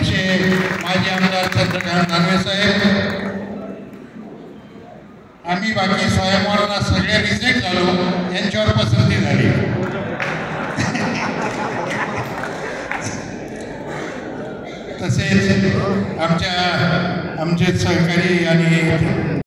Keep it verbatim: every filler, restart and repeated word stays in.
असे माजी आमदार चंद्रकांत दानवे साहेब, आम्ही बाकी स्वयंवरांना सगळे रिजेक्ट झालो, यांच्यावर पसंती झाली. तसेच आमच्या आमचे सहकारी आणि